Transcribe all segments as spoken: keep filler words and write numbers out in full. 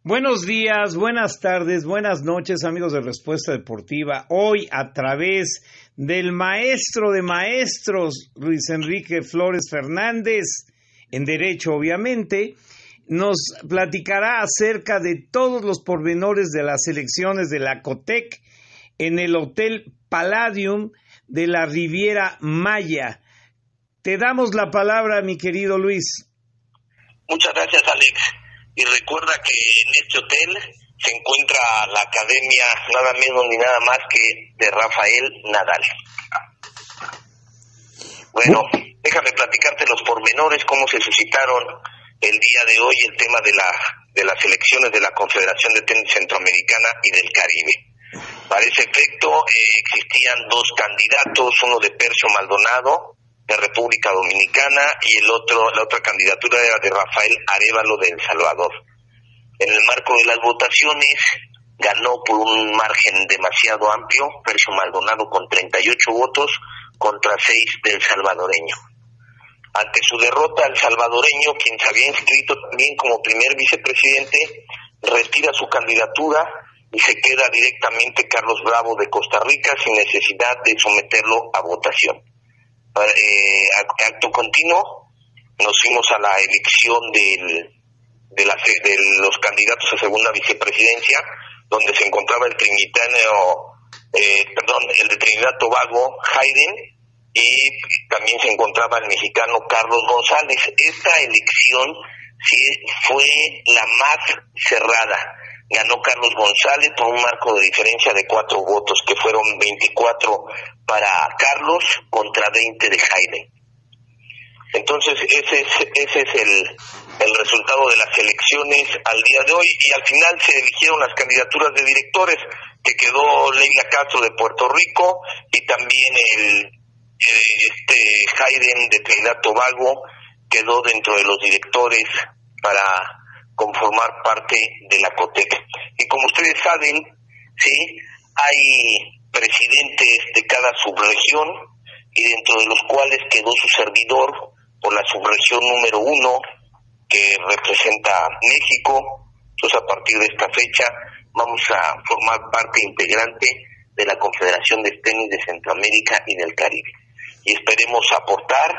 Buenos días, buenas tardes, buenas noches, amigos de Respuesta Deportiva. Hoy, a través del maestro de maestros, Luis Enrique Flores Fernández, en Derecho, obviamente, nos platicará acerca de todos los pormenores de las elecciones de la COTEC en el Hotel Palladium de la Riviera Maya. Te damos la palabra, mi querido Luis. Muchas gracias, Alex. Y recuerda que en este hotel se encuentra la academia nada menos ni nada más que de Rafael Nadal. Bueno, déjame platicarte los pormenores, cómo se suscitaron el día de hoy el tema de la de las elecciones de la Confederación de Tenis Centroamericana y del Caribe. Para ese efecto eh, existían dos candidatos, uno de Percio Maldonado, de República Dominicana, y el otro, la otra candidatura era de Rafael Arévalo de El Salvador. En el marco de las votaciones, ganó por un margen demasiado amplio Percio Maldonado con treinta y ocho votos contra seis del salvadoreño. Ante su derrota, el salvadoreño, quien se había inscrito también como primer vicepresidente, retira su candidatura y se queda directamente Carlos Bravo de Costa Rica sin necesidad de someterlo a votación. Eh, acto continuo, nos fuimos a la elección del, de, la, de los candidatos a segunda vicepresidencia, donde se encontraba el trinitario, eh, perdón, el de Trinidad Tobago, Hayden, y también se encontraba el mexicano Carlos González. Esta elección sí fue la más cerrada. Ganó Carlos González por un marco de diferencia de cuatro votos, que fueron veinticuatro para Carlos contra veinte de Hayden. Entonces ese es, ese es el, el resultado de las elecciones al día de hoy, y al final se eligieron las candidaturas de directores, que quedó Leila Castro de Puerto Rico y también el este Hayden de Trinidad Tobago quedó dentro de los directores para conformar parte de la COTEC. Y como ustedes saben, sí, hay presidentes de cada subregión, y dentro de los cuales quedó su servidor por la subregión número uno, que representa a México. Entonces, a partir de esta fecha vamos a formar parte integrante de la Confederación de Tenis de Centroamérica y del Caribe, y esperemos aportar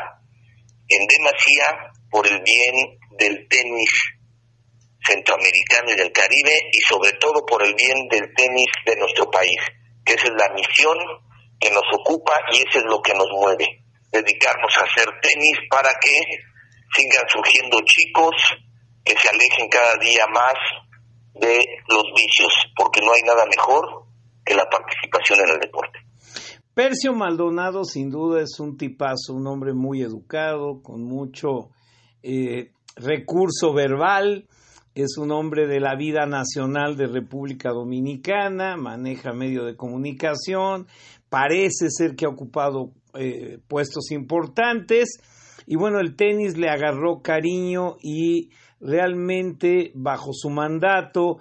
en demasía por el bien del tenis centroamericano y del Caribe, y sobre todo por el bien del tenis de nuestro país, que esa es la misión que nos ocupa y eso es lo que nos mueve, dedicarnos a hacer tenis para que sigan surgiendo chicos que se alejen cada día más de los vicios, porque no hay nada mejor que la participación en el deporte. Percio Maldonado sin duda es un tipazo, un hombre muy educado, con mucho eh, recurso verbal. Es un hombre de la vida nacional de República Dominicana, maneja medio de comunicación, parece ser que ha ocupado eh, puestos importantes, y bueno, el tenis le agarró cariño, y realmente bajo su mandato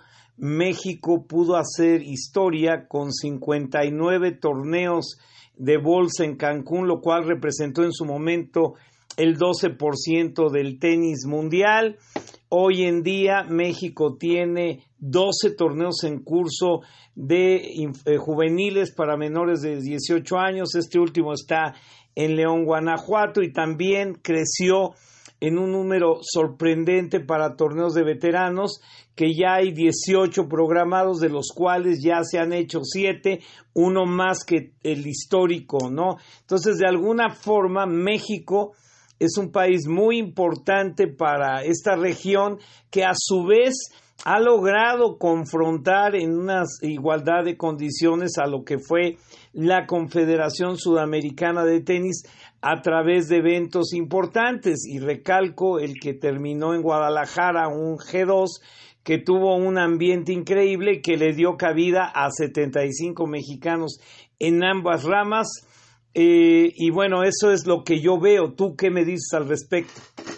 México pudo hacer historia con cincuenta y nueve torneos de bolsa en Cancún, lo cual representó en su momento el doce por ciento del tenis mundial. Hoy en día México tiene doce torneos en curso de eh, juveniles para menores de dieciocho años. Este último está en León, Guanajuato, y también creció en un número sorprendente para torneos de veteranos, que ya hay dieciocho programados, de los cuales ya se han hecho siete, uno más que el histórico, ¿no? Entonces, de alguna forma, México es un país muy importante para esta región, que a su vez ha logrado confrontar en una igualdad de condiciones a lo que fue la Confederación Sudamericana de Tenis a través de eventos importantes. Y recalco el que terminó en Guadalajara, un G dos, que tuvo un ambiente increíble y que le dio cabida a setenta y cinco mexicanos en ambas ramas. Eh, y bueno, eso es lo que yo veo. ¿Tú qué me dices al respecto?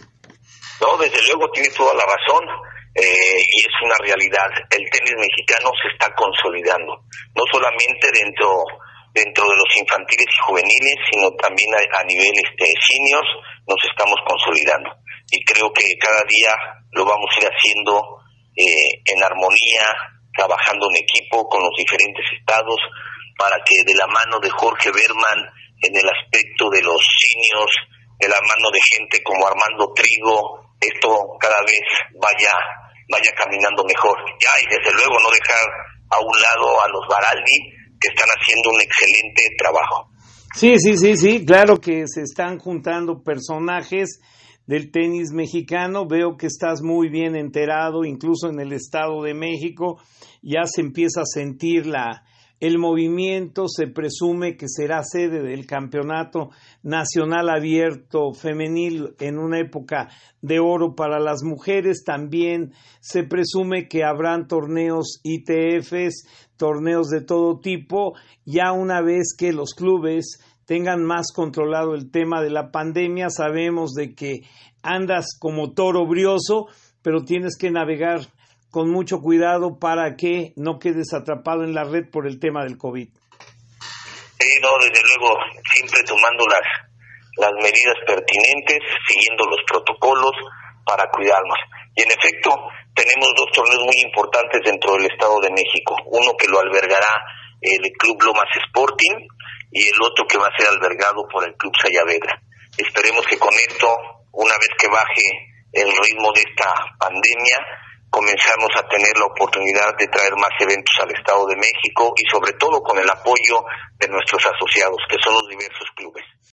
No, desde luego tienes toda la razón, eh, y es una realidad. El tenis mexicano se está consolidando, no solamente dentro dentro de los infantiles y juveniles, sino también a, a nivel este, seniors, nos estamos consolidando. Y creo que cada día lo vamos a ir haciendo eh, en armonía, trabajando en equipo con los diferentes estados, para que de la mano de Jorge Berman, en el aspecto de los seniors, de la mano de gente como Armando Trigo, esto cada vez vaya vaya caminando mejor. Ya, y desde luego no dejar a un lado a los Baraldi, que están haciendo un excelente trabajo. Sí, sí, sí, sí, claro que se están juntando personajes del tenis mexicano. Veo que estás muy bien enterado, incluso en el Estado de México ya se empieza a sentir la el movimiento. Se presume que será sede del Campeonato Nacional Abierto Femenil en una época de oro para las mujeres. También se presume que habrán torneos I T Fs, torneos de todo tipo, ya una vez que los clubes tengan más controlado el tema de la pandemia. Sabemos de que andas como toro brioso, pero tienes que navegar con mucho cuidado para que no quedes atrapado en la red por el tema del COVID. Sí, no, desde luego, siempre tomando las, las medidas pertinentes, siguiendo los protocolos para cuidarnos. Y en efecto, tenemos dos torneos muy importantes dentro del Estado de México. Uno que lo albergará el Club Lomas Sporting y el otro que va a ser albergado por el Club Sayavedra. Esperemos que con esto, una vez que baje el ritmo de esta pandemia, comenzamos a tener la oportunidad de traer más eventos al Estado de México y sobre todo con el apoyo de nuestros asociados, que son los diversos clubes.